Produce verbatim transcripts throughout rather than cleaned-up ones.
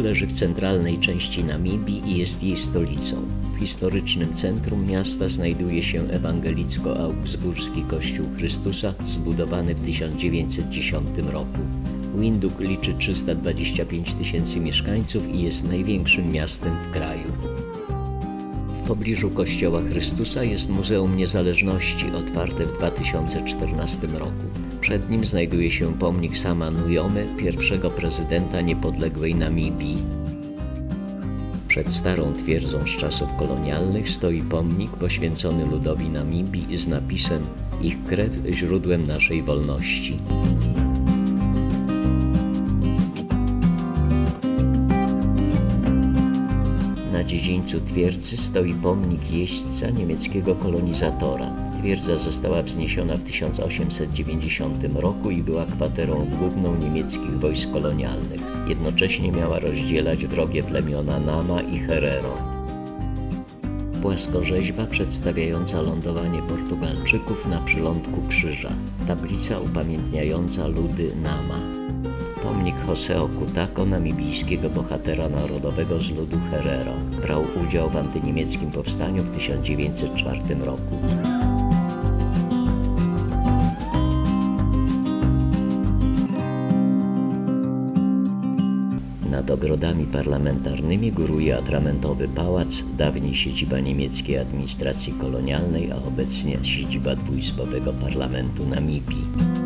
leży w centralnej części Namibii i jest jej stolicą. W historycznym centrum miasta znajduje się ewangelicko-augsburski Kościół Chrystusa, zbudowany w tysiąc dziewięćset dziesiątym roku. Windhoek liczy trzysta dwadzieścia pięć tysięcy mieszkańców i jest największym miastem w kraju. W pobliżu Kościoła Chrystusa jest Muzeum Niezależności, otwarte w dwa tysiące czternastym roku. Przed nim znajduje się pomnik Sama Nujome, pierwszego prezydenta niepodległej Namibii. Przed starą twierdzą z czasów kolonialnych stoi pomnik poświęcony ludowi Namibii z napisem „Ich krew źródłem naszej wolności”. Na dziedzińcu twierdzy stoi pomnik jeźdźca niemieckiego kolonizatora. Twierdza została wzniesiona w tysiąc osiemset dziewięćdziesiątym roku i była kwaterą główną niemieckich wojsk kolonialnych. Jednocześnie miała rozdzielać wrogie plemiona Nama i Herero. Płaskorzeźba przedstawiająca lądowanie Portugalczyków na przylądku Krzyża. Tablica upamiętniająca ludy Nama. Pomnik Joseo Kutako, namibijskiego bohatera narodowego z ludu Herero. Brał udział w antyniemieckim powstaniu w tysiąc dziewięćset czwartym roku. Nad ogrodami parlamentarnymi góruje atramentowy pałac, dawniej siedziba niemieckiej administracji kolonialnej, a obecnie siedziba dwuizbowego parlamentu Namibii.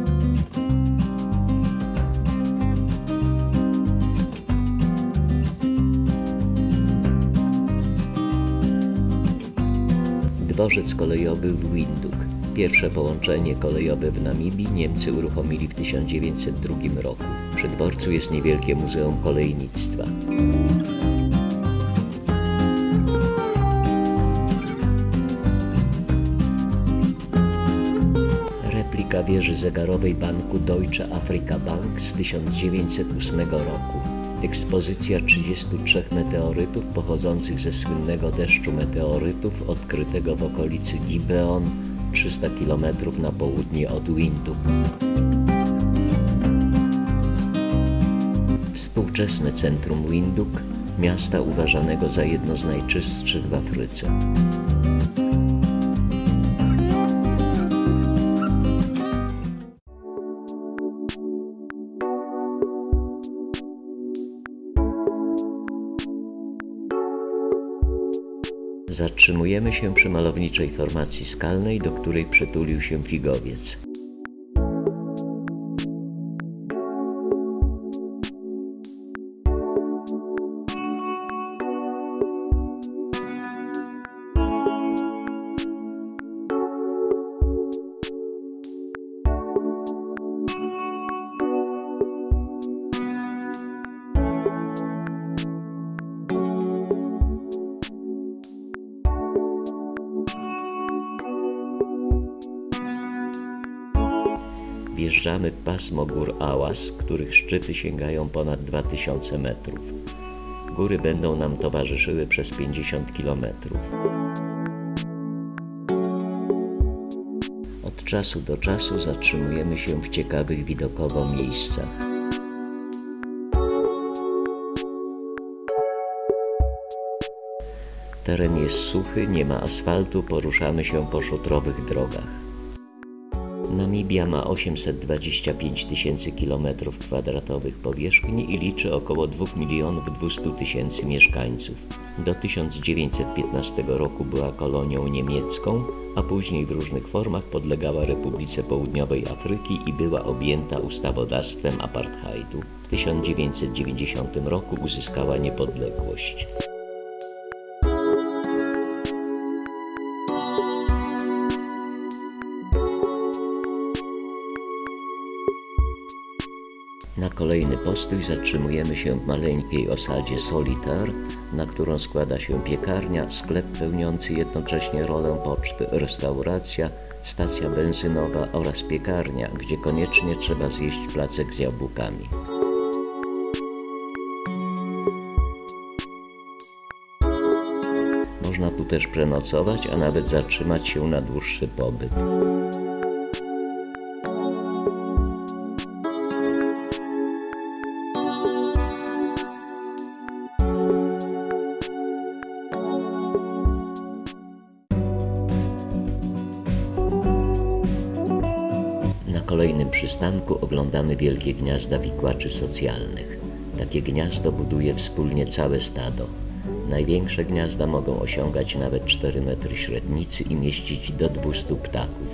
Dworzec kolejowy w Windhoek. Pierwsze połączenie kolejowe w Namibii Niemcy uruchomili w tysiąc dziewięćset drugim roku. Przy dworcu jest niewielkie muzeum kolejnictwa. Replika wieży zegarowej banku Deutsche Afrika Bank z tysiąc dziewięćset ósmego roku. Ekspozycja trzydziestu trzech meteorytów pochodzących ze słynnego deszczu meteorytów odkrytego w okolicy Gibeon, trzysta kilometrów na południe od Windhoek. Współczesne centrum Windhoek, miasta uważanego za jedno z najczystszych w Afryce. Zatrzymujemy się przy malowniczej formacji skalnej, do której przytulił się figowiec. Wjeżdżamy w pasmo gór Awas, których szczyty sięgają ponad dwa tysiące metrów. Góry będą nam towarzyszyły przez pięćdziesiąt kilometrów. Od czasu do czasu zatrzymujemy się w ciekawych widokowo miejscach. Teren jest suchy, nie ma asfaltu, poruszamy się po szutrowych drogach. Namibia ma osiemset dwadzieścia pięć tysięcy kilometrów kwadratowych powierzchni i liczy około dwa miliony dwieście tysięcy mieszkańców. Do tysiąc dziewięćset piętnastego roku była kolonią niemiecką, a później w różnych formach podlegała Republice Południowej Afryki i była objęta ustawodawstwem apartheidu. W tysiąc dziewięćset dziewięćdziesiątym roku uzyskała niepodległość. Na kolejny postój zatrzymujemy się w maleńkiej osadzie Solitaire, na którą składa się piekarnia, sklep pełniący jednocześnie rolę poczty, restauracja, stacja benzynowa oraz piekarnia, gdzie koniecznie trzeba zjeść placek z jabłkami. Można tu też przenocować, a nawet zatrzymać się na dłuższy pobyt. kolejnym przystanku oglądamy wielkie gniazda wikłaczy socjalnych. Takie gniazdo buduje wspólnie całe stado. Największe gniazda mogą osiągać nawet cztery metry średnicy i mieścić do dwustu ptaków.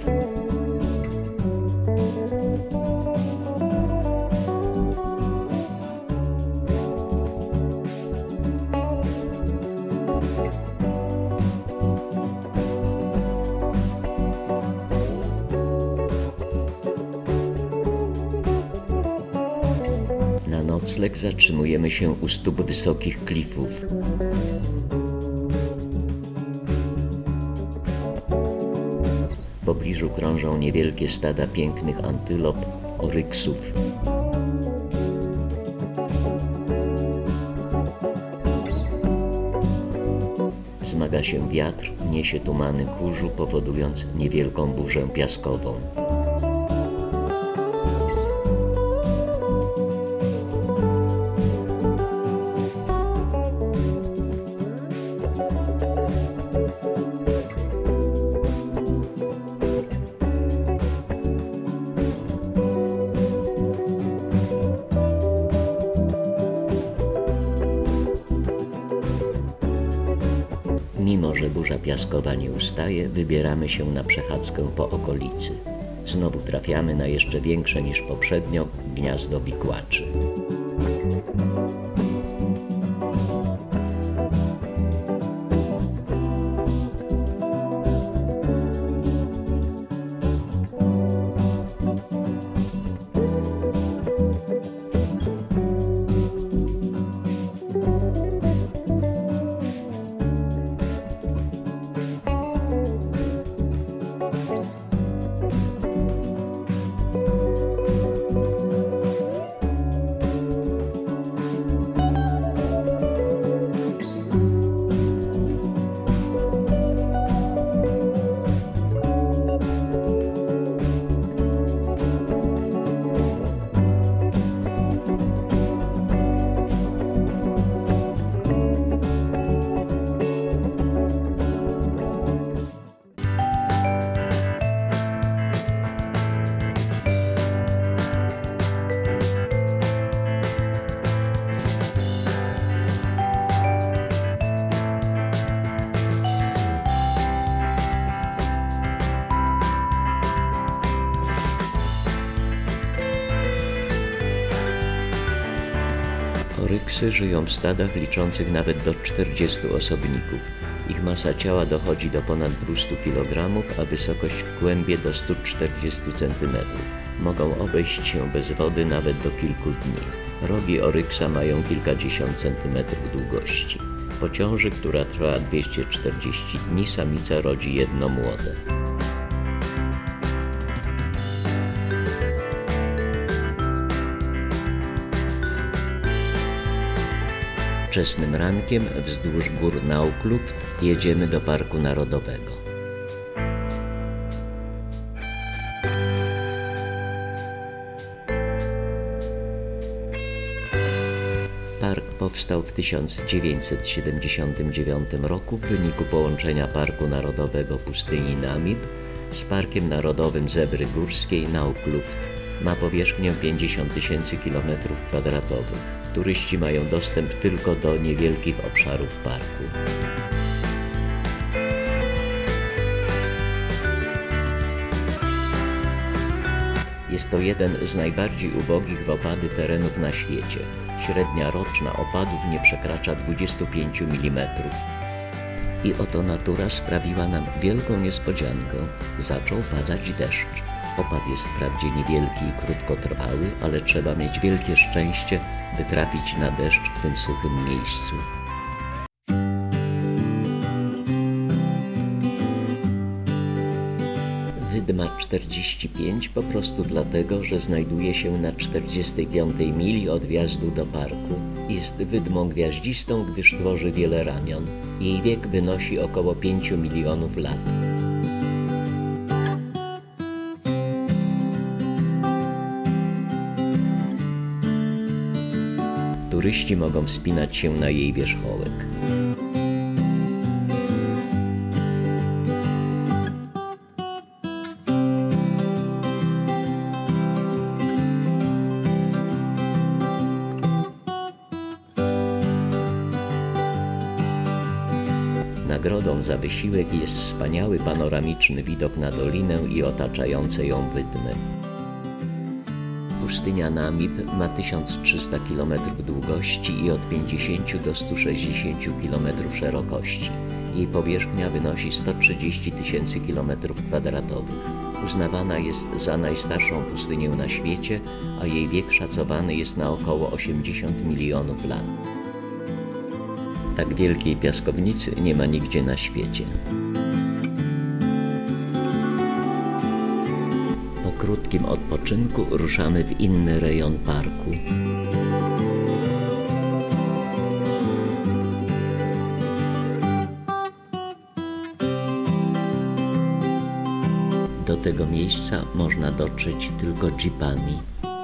Na nocleg zatrzymujemy się u stóp wysokich klifów. W pobliżu krążą niewielkie stada pięknych antylop, oryksów. Wzmaga się wiatr, niesie tumany kurzu, powodując niewielką burzę piaskową. Mimo że burza piaskowa nie ustaje, wybieramy się na przechadzkę po okolicy. Znowu trafiamy na jeszcze większe niż poprzednio gniazdo wikłaczy. Oryksy żyją w stadach liczących nawet do czterdziestu osobników. Ich masa ciała dochodzi do ponad dwustu kilogramów, a wysokość w kłębie do stu czterdziestu centymetrów. Mogą obejść się bez wody nawet do kilku dni. Rogi oryksa mają kilkadziesiąt centymetrów długości. Po ciąży, która trwa dwieście czterdzieści dni, samica rodzi jedno młode. Wczesnym rankiem wzdłuż gór Naukluft jedziemy do Parku Narodowego. Park powstał w tysiąc dziewięćset siedemdziesiątym dziewiątym roku w wyniku połączenia Parku Narodowego Pustyni Namib z Parkiem Narodowym Zebry Górskiej Naukluft. Ma powierzchnię pięćdziesiąt tysięcy kilometrów kwadratowych. Turyści mają dostęp tylko do niewielkich obszarów parku. Jest to jeden z najbardziej ubogich w opady terenów na świecie. Średnia roczna opadów nie przekracza dwudziestu pięciu milimetrów. I oto natura sprawiła nam wielką niespodziankę. Zaczął padać deszcz. Opad jest wprawdzie niewielki i krótkotrwały, ale trzeba mieć wielkie szczęście, by trafić na deszcz w tym suchym miejscu. Wydma czterdzieści pięć po prostu dlatego, że znajduje się na czterdziestej piątej mili od wjazdu do parku. Jest wydmą gwiaździstą, gdyż tworzy wiele ramion. Jej wiek wynosi około pięciu milionów lat. Turyści mogą wspinać się na jej wierzchołek. Nagrodą za wysiłek jest wspaniały panoramiczny widok na dolinę i otaczające ją wydmy. Pustynia Namib ma tysiąc trzysta kilometrów długości i od pięćdziesięciu do stu sześćdziesięciu kilometrów szerokości. Jej powierzchnia wynosi sto trzydzieści tysięcy kilometrów kwadratowych. Uznawana jest za najstarszą pustynię na świecie, a jej wiek szacowany jest na około osiemdziesiąt milionów lat. Tak wielkiej piaskownicy nie ma nigdzie na świecie. Po krótkim odpoczynku ruszamy w inny rejon parku. Do tego miejsca można dotrzeć tylko jeepami.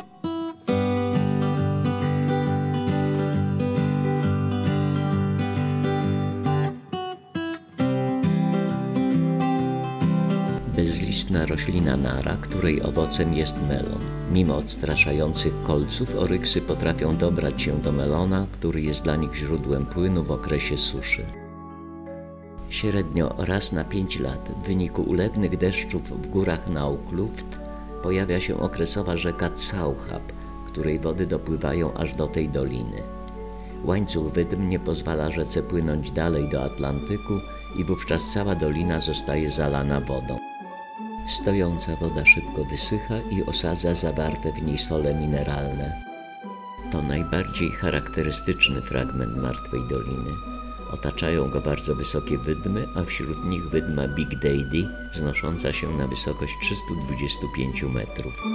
Bezlistna roślina nara, której owocem jest melon. Mimo odstraszających kolców oryksy potrafią dobrać się do melona, który jest dla nich źródłem płynu w okresie suszy. Średnio raz na pięć lat w wyniku ulewnych deszczów w górach Naukluft pojawia się okresowa rzeka Tsauchab, której wody dopływają aż do tej doliny. Łańcuch wydm nie pozwala rzece płynąć dalej do Atlantyku i wówczas cała dolina zostaje zalana wodą. Stojąca woda szybko wysycha i osadza zawarte w niej sole mineralne. To najbardziej charakterystyczny fragment Martwej Doliny. Otaczają go bardzo wysokie wydmy, a wśród nich wydma Big Daddy, wznosząca się na wysokość trzystu dwudziestu pięciu metrów.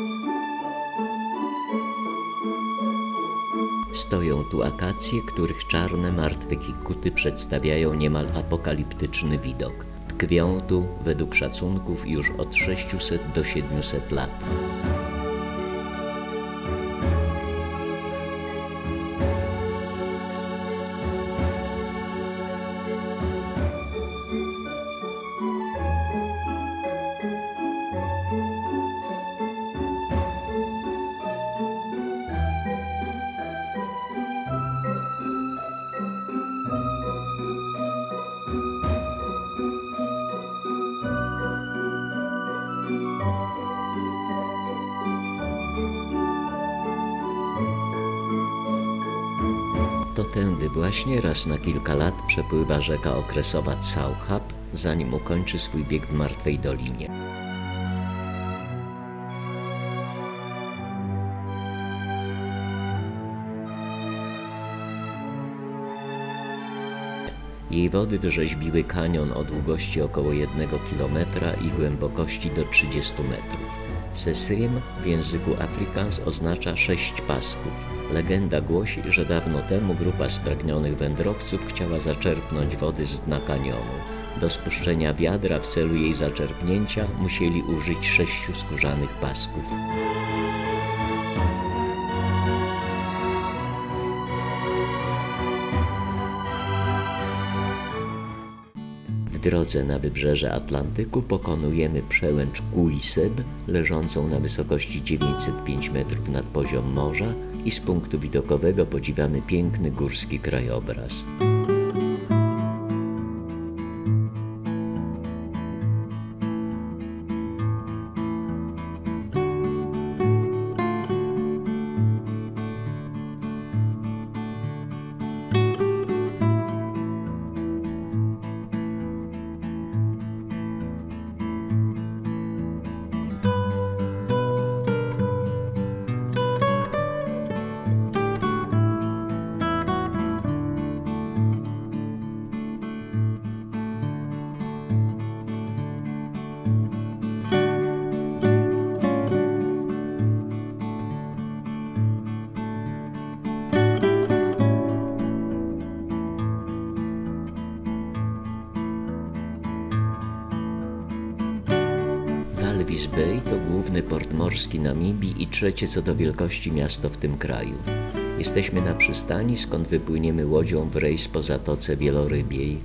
Stoją tu akacje, których czarne, martwe kikuty przedstawiają niemal apokaliptyczny widok. Tkwią tu, według szacunków, już od sześciuset do siedmiuset lat. To tędy właśnie raz na kilka lat przepływa rzeka okresowa Tsauchab, zanim ukończy swój bieg w Martwej Dolinie. Jej wody wyrzeźbiły kanion o długości około jednego kilometra i głębokości do trzydziestu metrów. Sesriem w języku Afrikaans oznacza sześć pasków. Legenda głosi, że dawno temu grupa spragnionych wędrowców chciała zaczerpnąć wody z dna kanionu. Do spuszczenia wiadra w celu jej zaczerpnięcia musieli użyć sześciu skórzanych pasków. W drodze na wybrzeże Atlantyku pokonujemy przełęcz Guiseb, leżącą na wysokości dziewięćset pięć metrów nad poziom morza, i z punktu widokowego podziwiamy piękny górski krajobraz. Walvis Bay to główny port morski Namibii i trzecie co do wielkości miasto w tym kraju. Jesteśmy na przystani, skąd wypłyniemy łodzią w rejs po Zatoce Wielorybiej.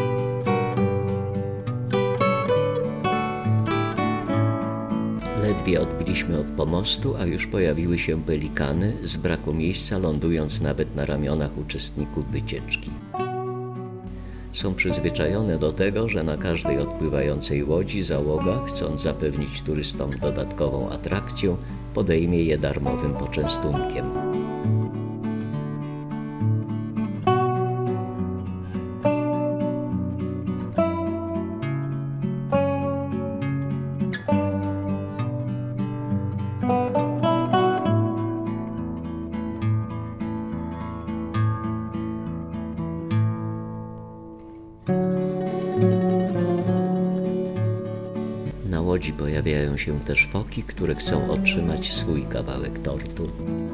Ledwie Ledwie odbiliśmy od pomostu, a już pojawiły się pelikany, z braku miejsca lądując nawet na ramionach uczestników wycieczki. Są przyzwyczajone do tego, że na każdej odpływającej łodzi załoga, chcąc zapewnić turystom dodatkową atrakcję, podejmie je darmowym poczęstunkiem. Na łodzi pojawiają się też foki, które chcą otrzymać swój kawałek tortu.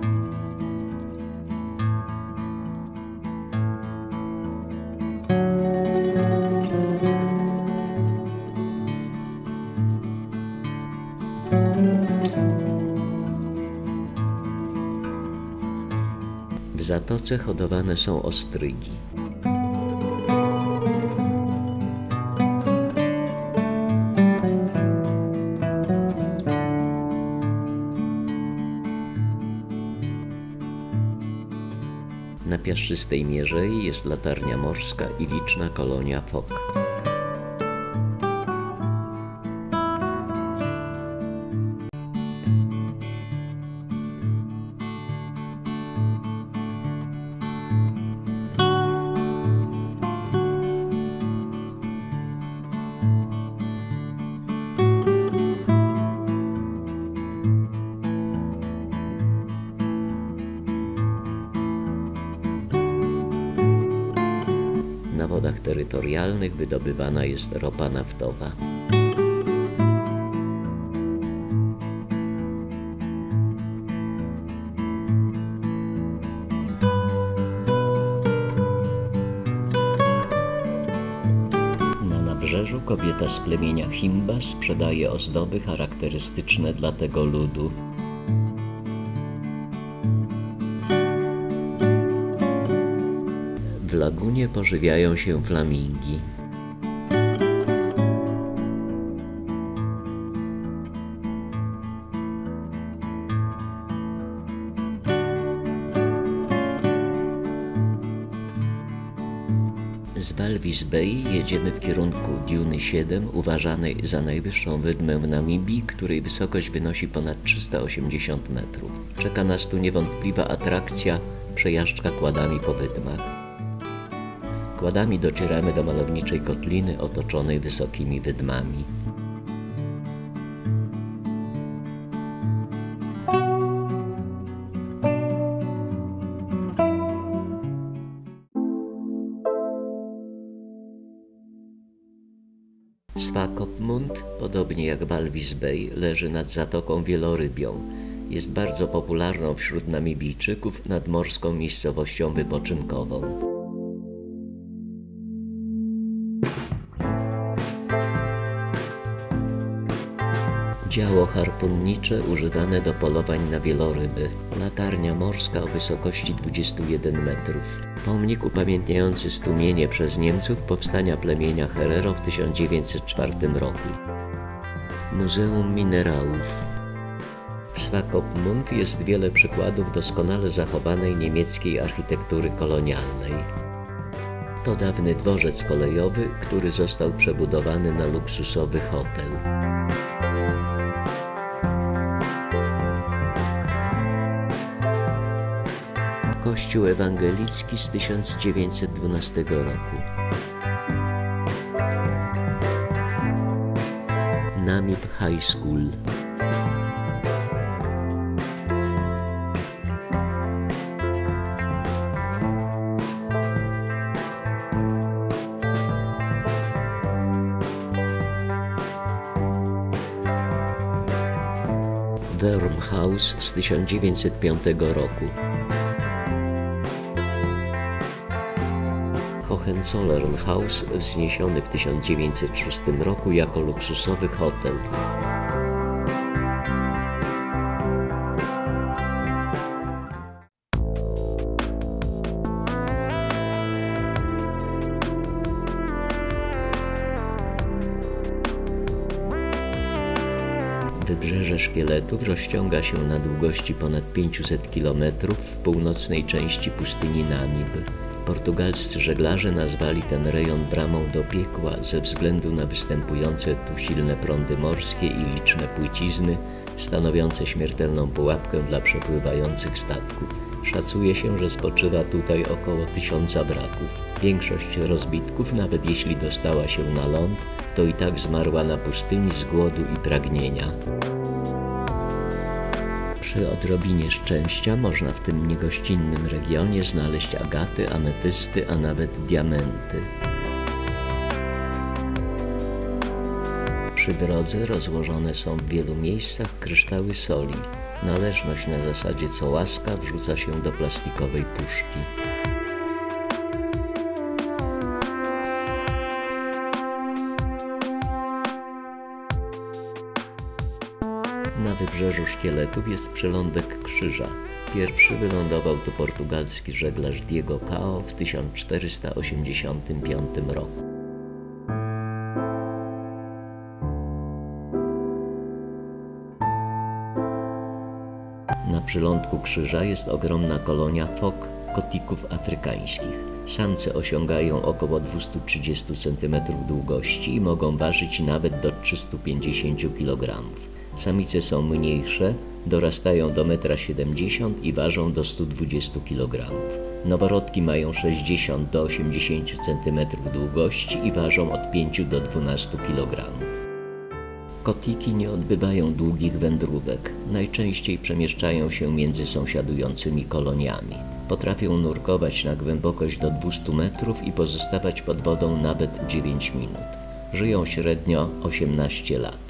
W zatoce hodowane są ostrygi. Na piaszczystej mierzei jest latarnia morska i liczna kolonia fok. Na wodach terytorialnych wydobywana jest ropa naftowa. Na nabrzeżu kobieta z plemienia Himba sprzedaje ozdoby charakterystyczne dla tego ludu. W lagunie pożywiają się flamingi. Z Walvis Bay jedziemy w kierunku Duny siedem, uważanej za najwyższą wydmę w Namibii, której wysokość wynosi ponad trzysta osiemdziesiąt metrów. Czeka nas tu niewątpliwa atrakcja – przejażdżka kładami po wydmach. Kładami docieramy do malowniczej kotliny otoczonej wysokimi wydmami. Swakopmund, podobnie jak Walvis Bay, leży nad Zatoką Wielorybią. Jest bardzo popularną wśród Namibijczyków nadmorską miejscowością wypoczynkową. Działo harpunnicze używane do polowań na wieloryby. Latarnia morska o wysokości dwudziestu jeden metrów. Pomnik upamiętniający stłumienie przez Niemców powstania plemienia Herero w tysiąc dziewięćset czwartym roku. Muzeum Minerałów. W Swakopmund jest wiele przykładów doskonale zachowanej niemieckiej architektury kolonialnej. To dawny dworzec kolejowy, który został przebudowany na luksusowy hotel. Kościół ewangelicki z tysiąc dziewięćset dwunastego roku. Namib High School. Worm House z tysiąc dziewięćset piątego roku. Hohenzollern House wzniesiony w tysiąc dziewięćset szóstym roku jako luksusowy hotel. Wybrzeże Szkieletów rozciąga się na długości ponad pięćset kilometrów w północnej części pustyni Namib. Portugalscy żeglarze nazwali ten rejon bramą do piekła ze względu na występujące tu silne prądy morskie i liczne płycizny, stanowiące śmiertelną pułapkę dla przepływających statków. Szacuje się, że spoczywa tutaj około tysiąca wraków. Większość rozbitków, nawet jeśli dostała się na ląd, to i tak zmarła na pustyni z głodu i pragnienia. Przy odrobinie szczęścia można w tym niegościnnym regionie znaleźć agaty, ametysty, a nawet diamenty. Przy drodze rozłożone są w wielu miejscach kryształy soli. Należność na zasadzie co łaska wrzuca się do plastikowej puszki. Na wybrzeżu Szkieletów jest przylądek Krzyża. Pierwszy wylądował tu portugalski żeglarz Diego Cao w tysiąc czterysta osiemdziesiątym piątym roku. Na przylądku Krzyża jest ogromna kolonia fok kotików afrykańskich. Samce osiągają około dwieście trzydzieści centymetrów długości i mogą ważyć nawet do trzystu pięćdziesięciu kilogramów. Samice są mniejsze, dorastają do metra siedemdziesiąt i ważą do stu dwudziestu kilogramów. Noworodki mają sześćdziesiąt do osiemdziesięciu centymetrów długości i ważą od pięciu do dwunastu kilogramów. Kotiki nie odbywają długich wędrówek, najczęściej przemieszczają się między sąsiadującymi koloniami. Potrafią nurkować na głębokość do dwustu metrów i pozostawać pod wodą nawet dziewięć minut. Żyją średnio osiemnaście lat.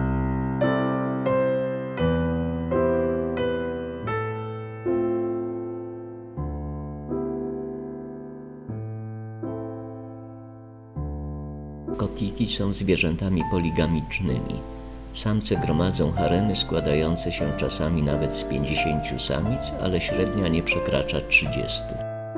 Kotiki są zwierzętami poligamicznymi. Samce gromadzą haremy składające się czasami nawet z pięćdziesięciu samic, ale średnia nie przekracza trzydziestu.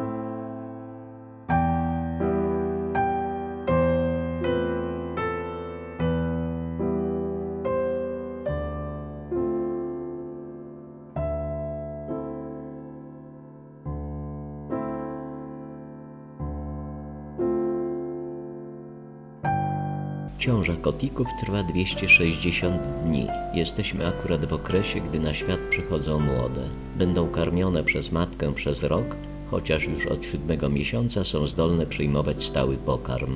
Ciąża kotików trwa dwieście sześćdziesiąt dni. Jesteśmy akurat w okresie, gdy na świat przychodzą młode. Będą karmione przez matkę przez rok, chociaż już od siódmego miesiąca są zdolne przyjmować stały pokarm.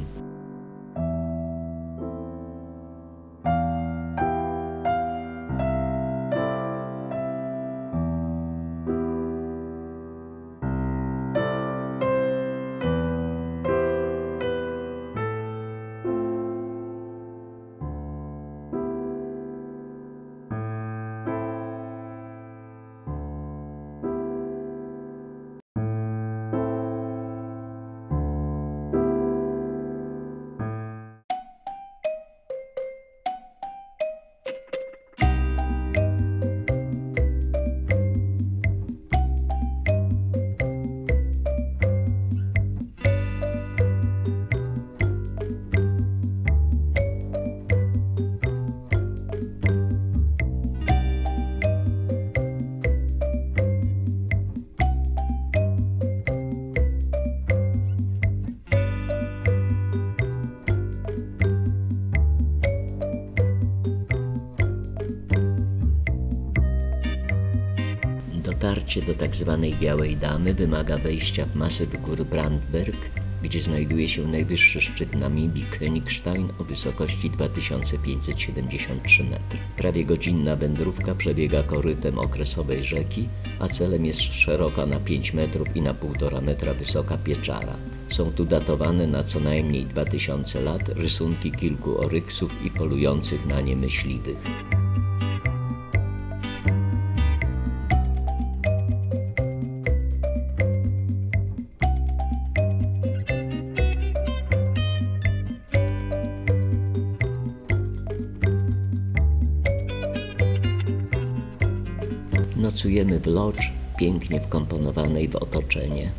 Dotarcie do tzw. Białej Damy wymaga wejścia w masyw gór Brandberg, gdzie znajduje się najwyższy szczyt Namibii Königstein o wysokości dwa tysiące pięćset siedemdziesiąt trzy metry. Prawie godzinna wędrówka przebiega korytem okresowej rzeki, a celem jest szeroka na pięć metrów i na półtora metra wysoka pieczara. Są tu datowane na co najmniej dwa tysiące lat rysunki kilku oryksów i polujących na nie myśliwych. Nocujemy w lodge, pięknie wkomponowanej w otoczenie.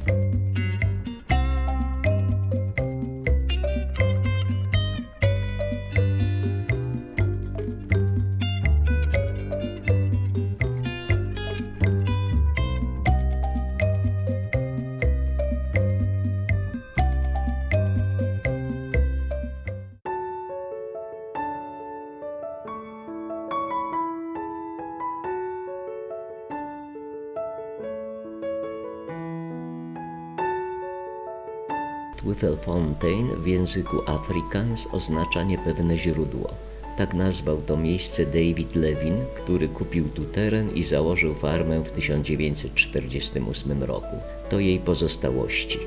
Twiffelfontein w języku Afrikaans oznacza niepewne źródło. Tak nazwał to miejsce David Levin, który kupił tu teren i założył farmę w tysiąc dziewięćset czterdziestym ósmym roku. To jej pozostałości.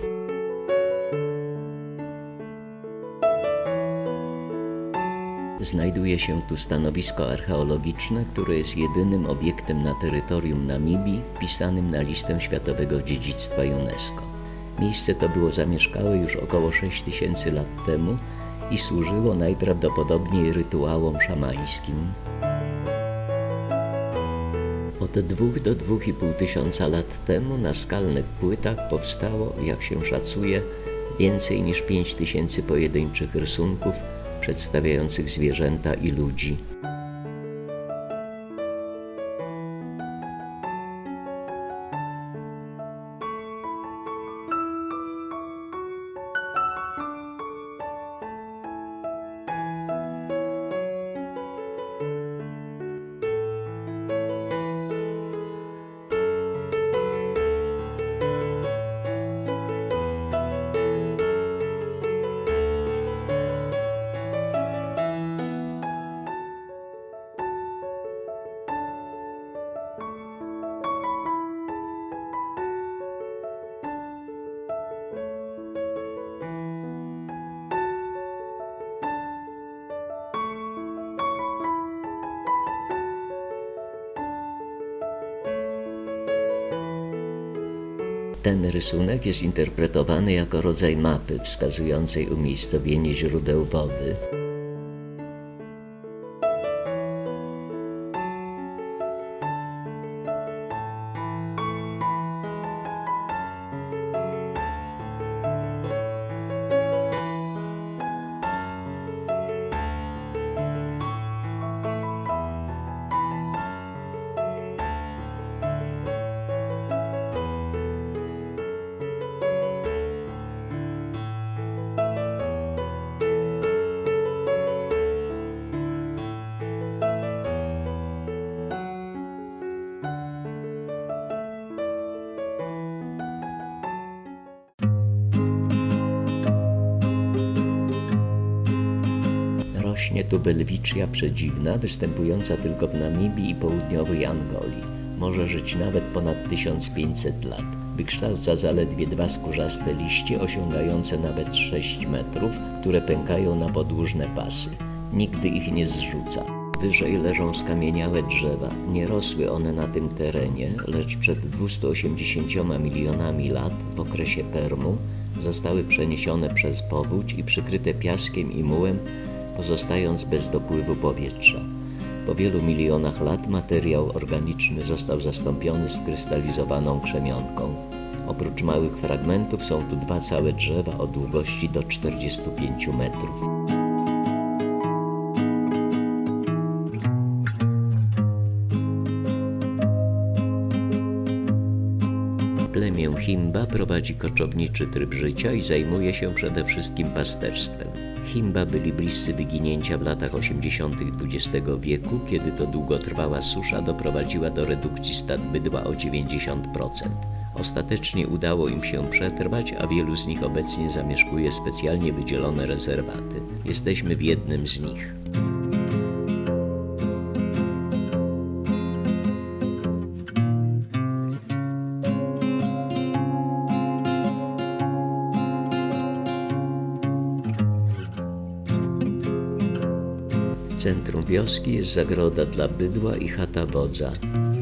Znajduje się tu stanowisko archeologiczne, które jest jedynym obiektem na terytorium Namibii wpisanym na listę Światowego Dziedzictwa UNESCO. Miejsce to było zamieszkałe już około sześć tysięcy lat temu i służyło najprawdopodobniej rytuałom szamańskim. Od dwóch do dwóch i pół tysiąca lat temu na skalnych płytach powstało, jak się szacuje, więcej niż pięć tysięcy pojedynczych rysunków przedstawiających zwierzęta i ludzi. Ten rysunek jest interpretowany jako rodzaj mapy wskazującej umiejscowienie źródeł wody. Rośnie tu welwitschia przedziwna, występująca tylko w Namibii i południowej Angolii. Może żyć nawet ponad tysiąc pięćset lat. Wykształca zaledwie dwa skórzaste liście, osiągające nawet sześć metrów, które pękają na podłużne pasy. Nigdy ich nie zrzuca. Wyżej leżą skamieniałe drzewa. Nie rosły one na tym terenie, lecz przed dwieście osiemdziesięcioma milionami lat, w okresie Permu, zostały przeniesione przez powódź i przykryte piaskiem i mułem, pozostając bez dopływu powietrza. Po wielu milionach lat materiał organiczny został zastąpiony skrystalizowaną krzemionką. Oprócz małych fragmentów są tu dwa całe drzewa o długości do czterdziestu pięciu metrów. Plemię Himba prowadzi koczowniczy tryb życia i zajmuje się przede wszystkim pasterstwem. Himba byli bliscy wyginięcia w latach osiemdziesiątych dwudziestego wieku, kiedy to długotrwała susza doprowadziła do redukcji stad bydła o dziewięćdziesiąt procent. Ostatecznie udało im się przetrwać, a wielu z nich obecnie zamieszkuje specjalnie wydzielone rezerwaty. Jesteśmy w jednym z nich. W centrum wioski jest zagroda dla bydła i chata wodza.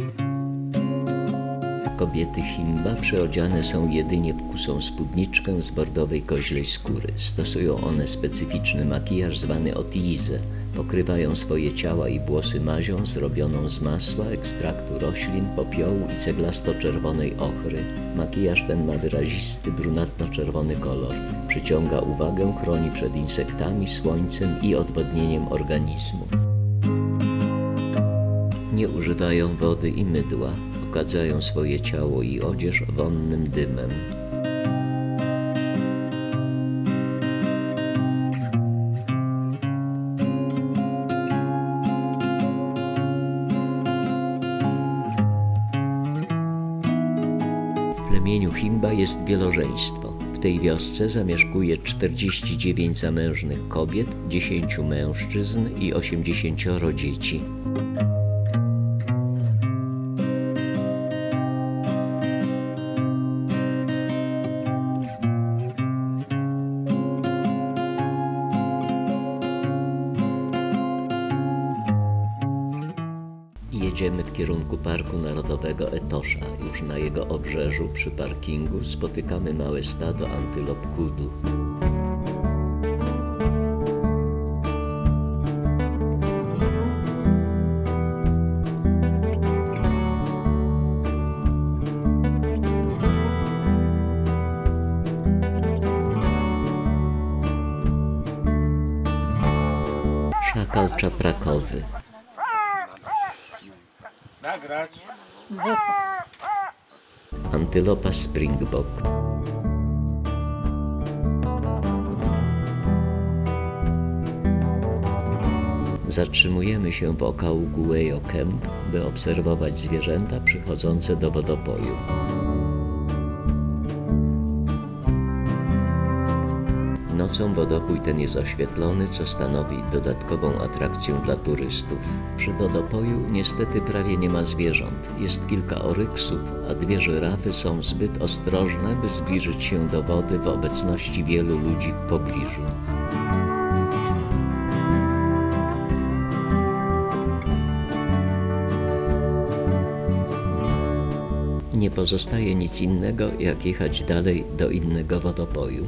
Kobiety Himba przyodziane są jedynie w kusą spódniczkę z bordowej koźlej skóry. Stosują one specyficzny makijaż zwany otiizę. Pokrywają swoje ciała i włosy mazią zrobioną z masła, ekstraktu roślin, popiołu i ceglasto-czerwonej ochry. Makijaż ten ma wyrazisty, brunatno-czerwony kolor. Przyciąga uwagę, chroni przed insektami, słońcem i odwodnieniem organizmu. Nie używają wody i mydła. Okadzają swoje ciało i odzież wonnym dymem. W plemieniu Himba jest wielożeństwo. W W tej wiosce zamieszkuje czterdzieści dziewięć zamężnych kobiet, dziesięciu mężczyzn i osiemdziesięcioro dzieci. Jedziemy w kierunku Parku Narodowego Etosza. Już na jego obrzeżu przy parkingu spotykamy małe stado antylop kudu. Szakal czaprakowy. Nagrać. Antylopa springbok. Zatrzymujemy się wokół Gueyo Camp, by obserwować zwierzęta przychodzące do wodopoju. Nocą wodopój ten jest oświetlony, co stanowi dodatkową atrakcję dla turystów. Przy wodopoju niestety prawie nie ma zwierząt. Jest kilka oryksów, a dwie żyrafy są zbyt ostrożne, by zbliżyć się do wody w obecności wielu ludzi w pobliżu. Nie pozostaje nic innego, jak jechać dalej do innego wodopoju.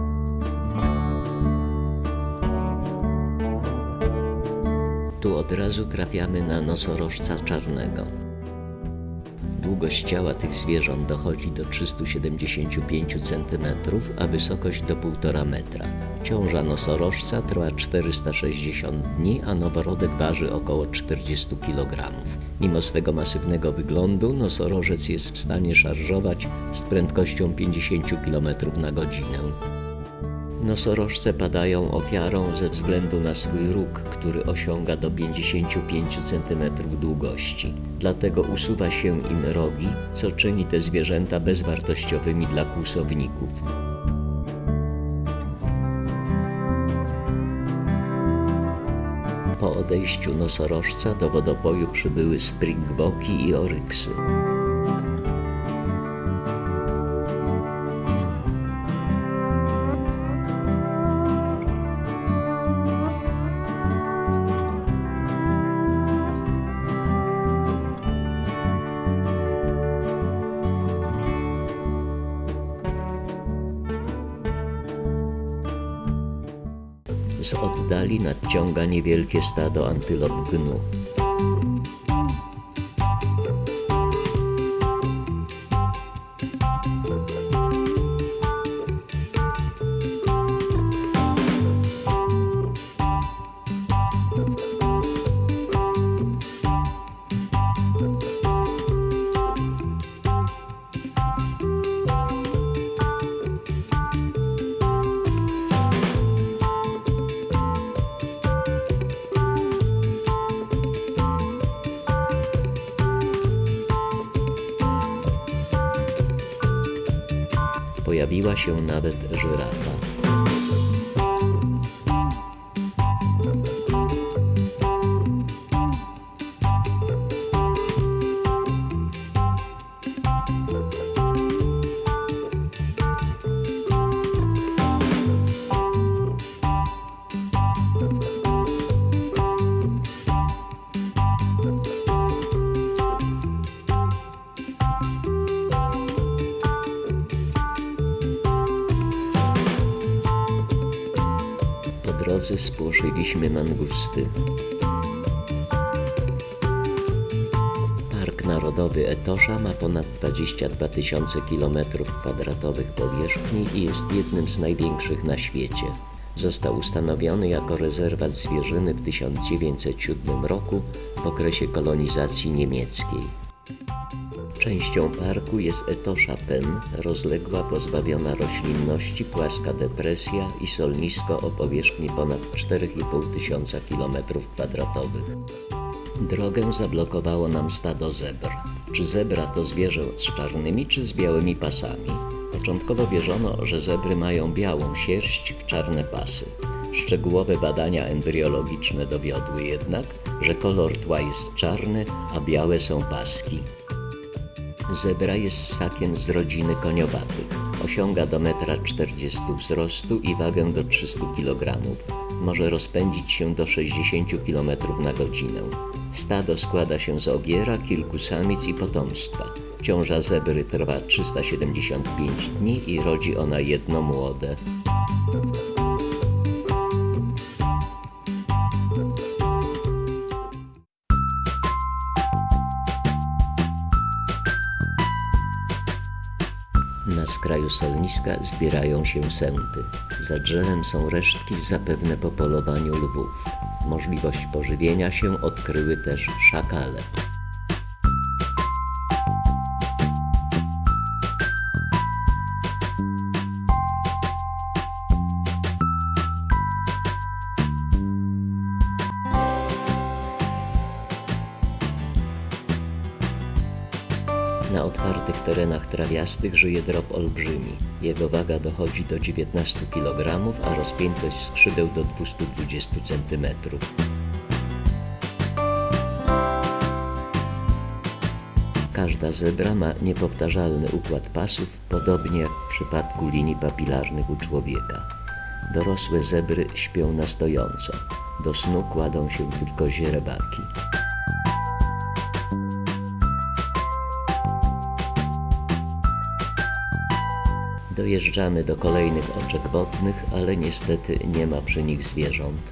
Tu od razu trafiamy na nosorożca czarnego. Długość ciała tych zwierząt dochodzi do trzystu siedemdziesięciu pięciu centymetrów, a wysokość do półtora metra. Ciąża nosorożca trwa czterysta sześćdziesiąt dni, a noworodek waży około czterdzieści kilogramów. Mimo swego masywnego wyglądu nosorożec jest w stanie szarżować z prędkością pięćdziesiąt kilometrów na godzinę. Nosorożce padają ofiarą ze względu na swój róg, który osiąga do pięćdziesięciu pięciu centymetrów długości. Dlatego usuwa się im rogi, co czyni te zwierzęta bezwartościowymi dla kłusowników. Po odejściu nosorożca do wodopoju przybyły springboki i oryksy. Z oddali nadciąga niewielkie stado antylop gnu. Pojawiła się nawet żyrafa. Po drodze spłoszyliśmy mangusty. Park Narodowy Etosza ma ponad dwadzieścia dwa tysiące kilometrów kwadratowych powierzchni i jest jednym z największych na świecie. Został ustanowiony jako rezerwat zwierzyny w tysiąc dziewięćset siódmym roku w okresie kolonizacji niemieckiej. Częścią parku jest Etosha Pen, rozległa, pozbawiona roślinności, płaska depresja i solnisko o powierzchni ponad cztery i pół tysiąca kilometrów kwadratowych. Drogę zablokowało nam stado zebr. Czy zebra to zwierzę z czarnymi czy z białymi pasami? Początkowo wierzono, że zebry mają białą sierść w czarne pasy. Szczegółowe badania embriologiczne dowiodły jednak, że kolor tła jest czarny, a białe są paski. Zebra jest ssakiem z rodziny koniowatych. Osiąga do metra czterdziestu wzrostu i wagę do trzystu kilogramów. Może rozpędzić się do sześćdziesięciu kilometrów na godzinę. Stado składa się z ogiera, kilku samic i potomstwa. Ciąża zebry trwa trzysta siedemdziesiąt pięć dni i rodzi ona jedno młode. Na skraju solniska zbierają się sępy. Za drzewem są resztki zapewne po polowaniu lwów. Możliwość pożywienia się odkryły też szakale. Na otwartych terenach trawiastych żyje drop olbrzymi. Jego waga dochodzi do dziewiętnastu kilogramów, a rozpiętość skrzydeł do dwustu dwudziestu centymetrów. Każda zebra ma niepowtarzalny układ pasów, podobnie jak w przypadku linii papilarnych u człowieka. Dorosłe zebry śpią na stojąco. Do snu kładą się tylko źrebaki. Dojeżdżamy do kolejnych oczek wodnych, ale niestety nie ma przy nich zwierząt.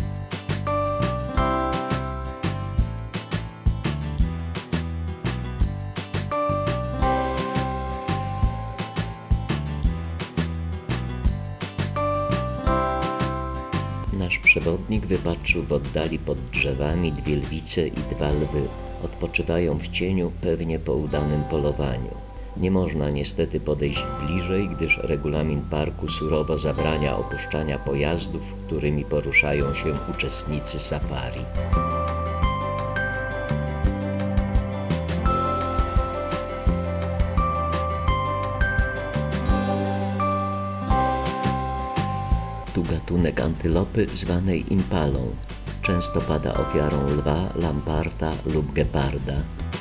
Nasz przewodnik wypatrzył w oddali pod drzewami dwie lwice i dwa lwy. Odpoczywają w cieniu, pewnie po udanym polowaniu. Nie można niestety podejść bliżej, gdyż regulamin parku surowo zabrania opuszczania pojazdów, którymi poruszają się uczestnicy safari. Tu gatunek antylopy zwanej impalą. Często pada ofiarą lwa, lamparta lub geparda.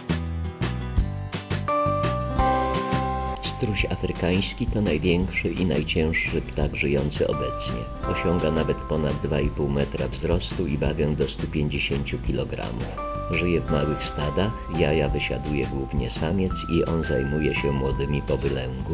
Struś afrykański to największy i najcięższy ptak żyjący obecnie. Osiąga nawet ponad dwa i pół metra wzrostu i wagę do stu pięćdziesięciu kilogramów. Żyje w małych stadach, jaja wysiaduje głównie samiec i on zajmuje się młodymi po wylęgu.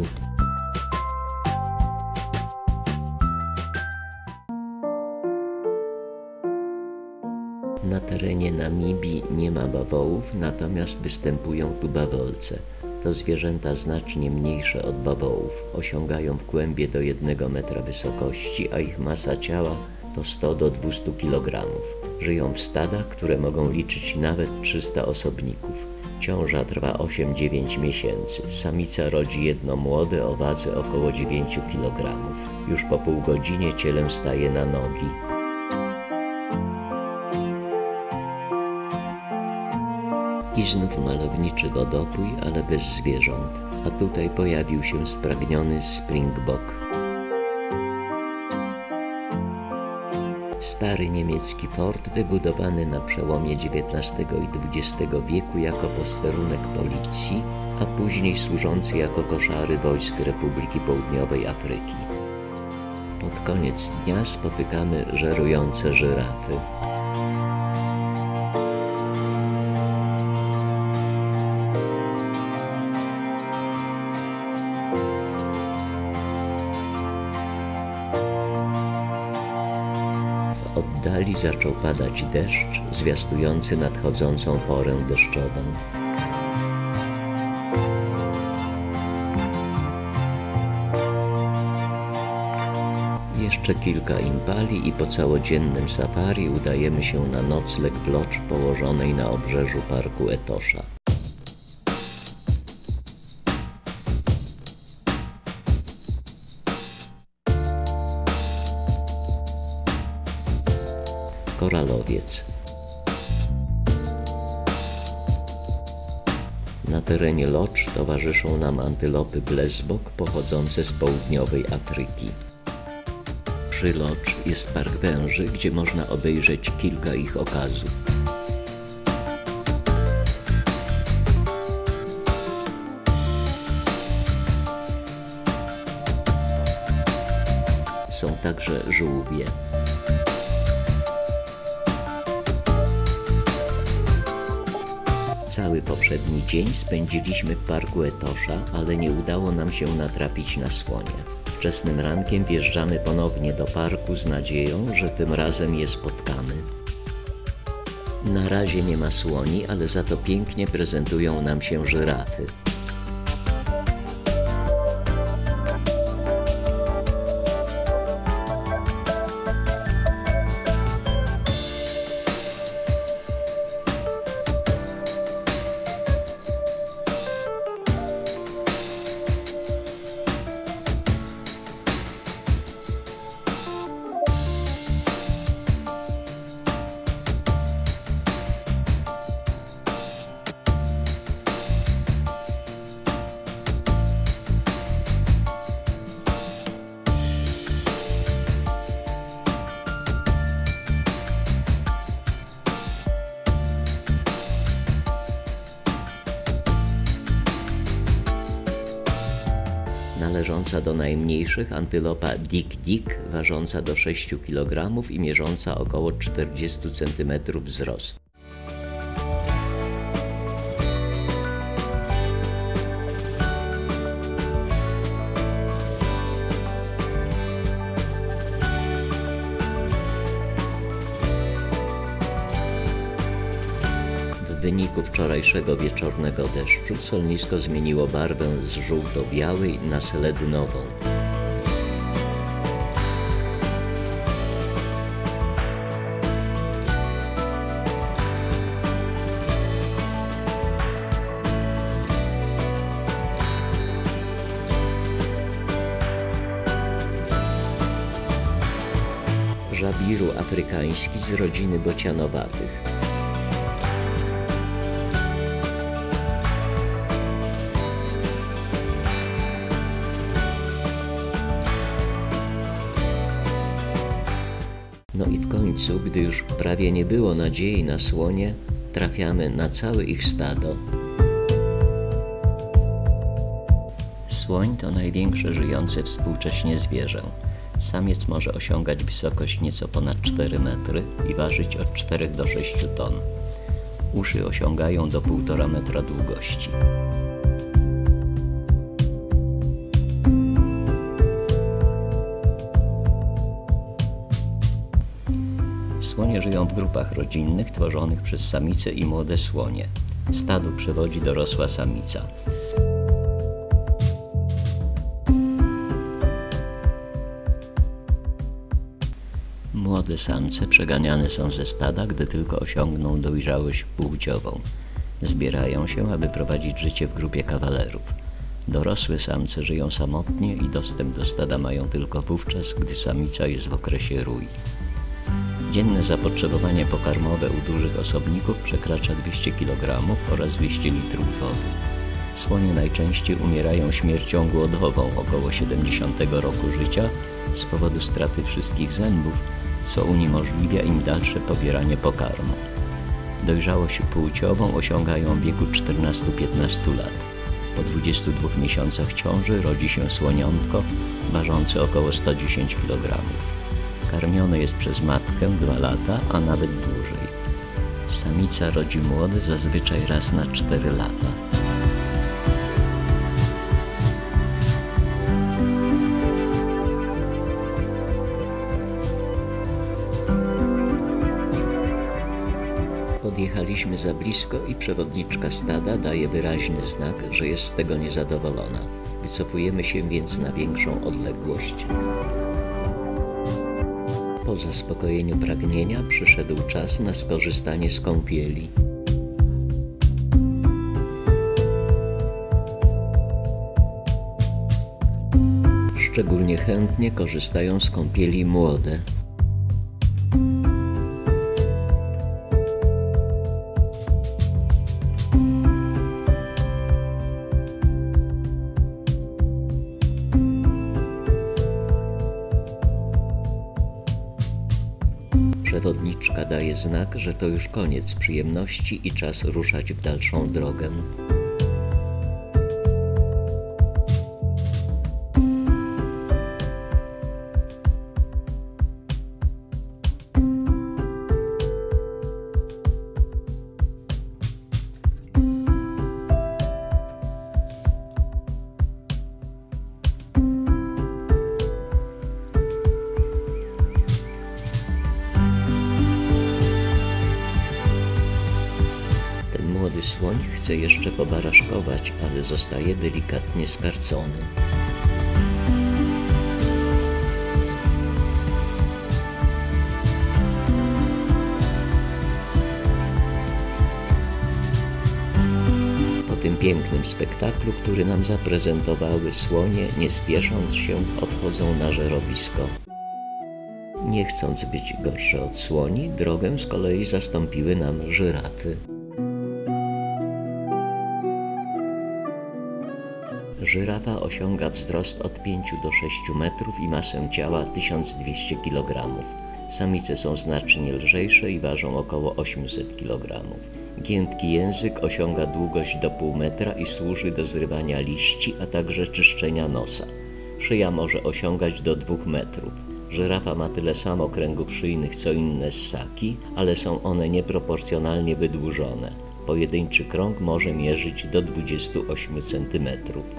Na terenie Namibii nie ma bawołów, natomiast występują tu bawolce. To zwierzęta znacznie mniejsze od bawołów. Osiągają w kłębie do jednego metra wysokości, a ich masa ciała to sto do dwustu kilogramów. Żyją w stadach, które mogą liczyć nawet trzysta osobników. Ciąża trwa osiem do dziewięciu miesięcy. Samica rodzi jedno młode o wadze około dziewięciu kilogramów. Już po pół godzinie cielę staje na nogi. I znów malowniczy wodopój, ale bez zwierząt. A tutaj pojawił się spragniony springbok. Stary niemiecki fort wybudowany na przełomie dziewiętnastego i dwudziestego wieku jako posterunek policji, a później służący jako koszary wojsk Republiki Południowej Afryki. Pod koniec dnia spotykamy żerujące żyrafy. W oddali zaczął padać deszcz, zwiastujący nadchodzącą porę deszczową. Jeszcze kilka impali i po całodziennym safari udajemy się na nocleg w lodż położonej na obrzeżu parku Etosha. Koralowiec. Na terenie lodż towarzyszą nam antylopy blesbok pochodzące z południowej Afryki. Przy lodż jest park węży, gdzie można obejrzeć kilka ich okazów. Są także żółwie. Cały poprzedni dzień spędziliśmy w parku Etosha, ale nie udało nam się natrafić na słonie. Wczesnym rankiem wjeżdżamy ponownie do parku z nadzieją, że tym razem je spotkamy. Na razie nie ma słoni, ale za to pięknie prezentują nam się żyrafy. Należąca do najmniejszych antylopa Dik Dik, ważąca do sześciu kilogramów i mierząca około czterdzieści centymetrów wzrostu. W wyniku wczorajszego wieczornego deszczu solnisko zmieniło barwę z żółto-białej na seledynową. Żabiru afrykański z rodziny bocianowatych. No i w końcu, gdy już prawie nie było nadziei na słonie, trafiamy na całe ich stado. Słoń to największe żyjące współcześnie zwierzę. Samiec może osiągać wysokość nieco ponad cztery metry i ważyć od czterech do sześciu ton. Uszy osiągają do półtora metra długości. Słonie żyją w grupach rodzinnych tworzonych przez samice i młode słonie. Stadu przewodzi dorosła samica. Młode samce przeganiane są ze stada, gdy tylko osiągną dojrzałość płciową. Zbierają się, aby prowadzić życie w grupie kawalerów. Dorosłe samce żyją samotnie i dostęp do stada mają tylko wówczas, gdy samica jest w okresie rój. Dzienne zapotrzebowanie pokarmowe u dużych osobników przekracza dwieście kilogramów oraz dwieście litrów wody. Słonie najczęściej umierają śmiercią głodową około siedemdziesiątego roku życia z powodu straty wszystkich zębów, co uniemożliwia im dalsze pobieranie pokarmu. Dojrzałość płciową osiągają w wieku czternastu do piętnastu lat. Po dwudziestu dwóch miesiącach ciąży rodzi się słoniątko ważące około sto dziesięć kilogramów. Karmione jest przez matkę dwa lata, a nawet dłużej. Samica rodzi młode zazwyczaj raz na cztery lata. Podjechaliśmy za blisko i przewodniczka stada daje wyraźny znak, że jest z tego niezadowolona. Wycofujemy się więc na większą odległość. Po zaspokojeniu pragnienia przyszedł czas na skorzystanie z kąpieli. Szczególnie chętnie korzystają z kąpieli młode. Przewodniczka daje znak, że to już koniec przyjemności i czas ruszać w dalszą drogę. Młody słoń chce jeszcze pobaraszkować, ale zostaje delikatnie skarcony. Po tym pięknym spektaklu, który nam zaprezentowały słonie, nie spiesząc się, odchodzą na żerowisko. Nie chcąc być gorsze od słoni, drogę z kolei zastąpiły nam żyrafy. Żyrafa osiąga wzrost od pięciu do sześciu metrów i masę ciała tysiąc dwieście kilogramów. Samice są znacznie lżejsze i ważą około osiemset kilogramów. Giętki język osiąga długość do pół metra i służy do zrywania liści, a także czyszczenia nosa. Szyja może osiągać do dwóch metrów. Żyrafa ma tyle samo kręgów szyjnych co inne ssaki, ale są one nieproporcjonalnie wydłużone. Pojedynczy krąg może mierzyć do dwudziestu ośmiu centymetrów.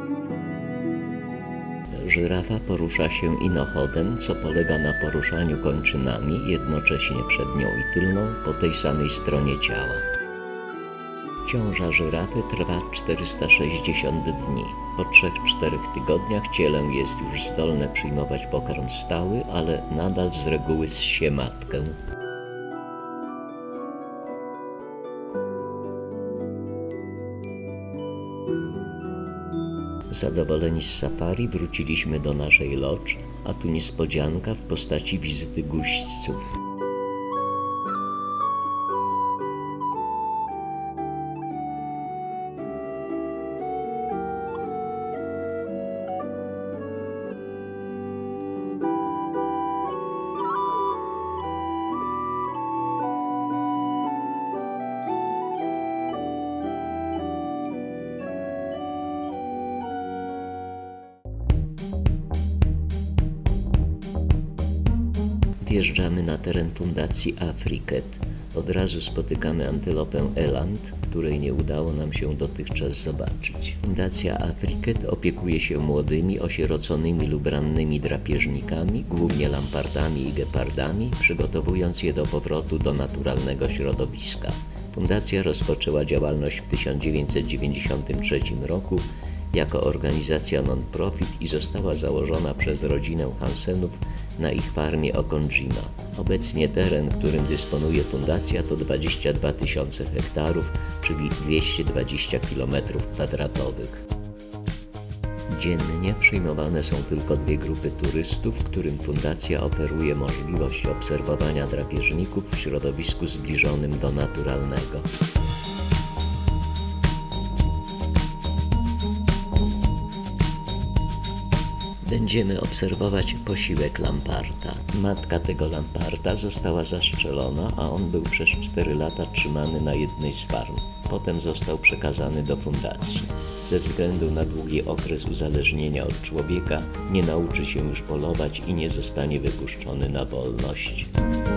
Żyrafa porusza się inochodem, co polega na poruszaniu kończynami, jednocześnie przednią i tylną, po tej samej stronie ciała. Ciąża żyrafy trwa czterysta sześćdziesiąt dni. Po trzech czterech tygodniach ciele jest już zdolne przyjmować pokarm stały, ale nadal z reguły ssie matkę. Zadowoleni z safari wróciliśmy do naszej lodge, a tu niespodzianka w postaci wizyty guźdźców. Wjeżdżamy na teren Fundacji Afriket. Od razu spotykamy antylopę eland, której nie udało nam się dotychczas zobaczyć. Fundacja Afriket opiekuje się młodymi, osieroconymi lub rannymi drapieżnikami, głównie lampardami i gepardami, przygotowując je do powrotu do naturalnego środowiska. Fundacja rozpoczęła działalność w tysiąc dziewięćset dziewięćdziesiątym trzecim roku jako organizacja non-profit i została założona przez rodzinę Hansenów na ich farmie Okonjima. Obecnie teren, którym dysponuje fundacja, to dwadzieścia dwa tysiące hektarów, czyli dwieście dwadzieścia kilometrów kwadratowych. Dziennie przyjmowane są tylko dwie grupy turystów, którym fundacja oferuje możliwość obserwowania drapieżników w środowisku zbliżonym do naturalnego. Będziemy obserwować posiłek lamparta. Matka tego lamparta została zastrzelona, a on był przez cztery lata trzymany na jednej z farm. Potem został przekazany do fundacji. Ze względu na długi okres uzależnienia od człowieka nie nauczy się już polować i nie zostanie wypuszczony na wolność.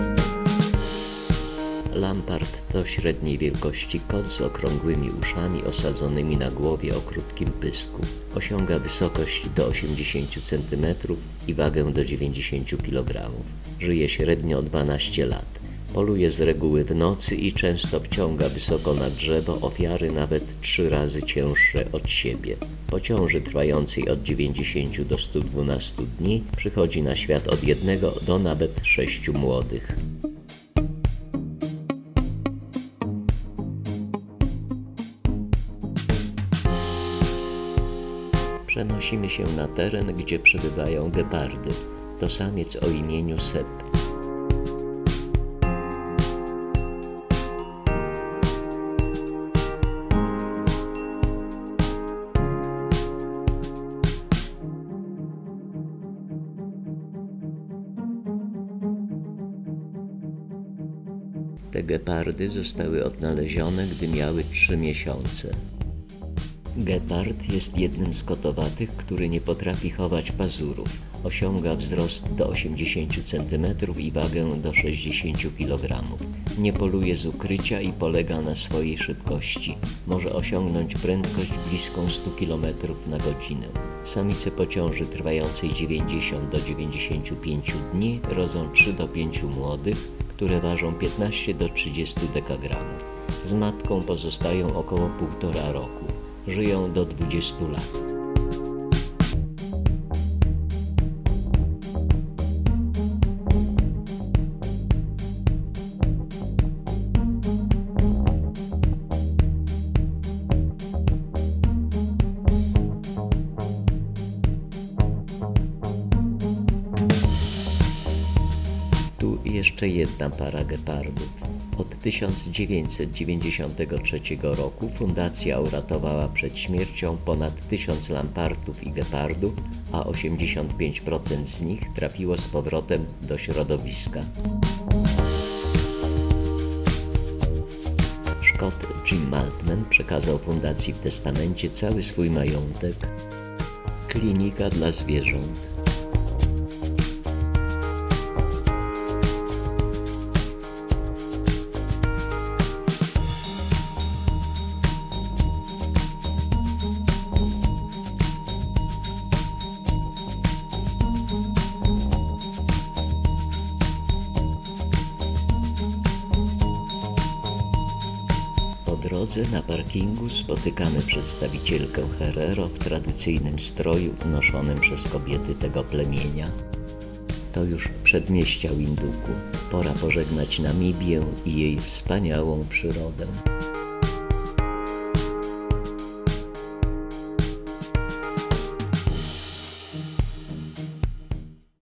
Lampart to średniej wielkości kot z okrągłymi uszami osadzonymi na głowie o krótkim pysku. Osiąga wysokość do osiemdziesięciu centymetrów i wagę do dziewięćdziesięciu kilogramów. Żyje średnio dwanaście lat. Poluje z reguły w nocy i często wciąga wysoko na drzewo ofiary nawet trzy razy cięższe od siebie. Po ciąży trwającej od dziewięćdziesięciu do stu dwunastu dni przychodzi na świat od jednego do nawet sześciu młodych. Przenosimy się na teren, gdzie przebywają gepardy. To samiec o imieniu Sep. Te gepardy zostały odnalezione, gdy miały trzy miesiące. Gepard jest jednym z kotowatych, który nie potrafi chować pazurów. Osiąga wzrost do osiemdziesięciu centymetrów i wagę do sześćdziesięciu kilogramów. Nie poluje z ukrycia i polega na swojej szybkości. Może osiągnąć prędkość bliską stu kilometrów na godzinę. Samice po ciąży trwającej dziewięćdziesiąt do dziewięćdziesięciu pięciu dni rodzą trzy do pięciu młodych, które ważą piętnaście do trzydziestu dekagramów. Z matką pozostają około półtora roku. Żyją do dwudziestu lat. Tu jeszcze jedna para gepardów. Od tysiąc dziewięćset dziewięćdziesiątego trzeciego roku fundacja uratowała przed śmiercią ponad tysiąc lampartów i gepardów, a osiemdziesiąt pięć procent z nich trafiło z powrotem do środowiska. Szkot Jim Maltman przekazał fundacji w testamencie cały swój majątek. Klinika dla zwierząt. Po drodze na parkingu spotykamy przedstawicielkę Herero w tradycyjnym stroju noszonym przez kobiety tego plemienia. To już przedmieścia Winduku. Pora pożegnać Namibię i jej wspaniałą przyrodę.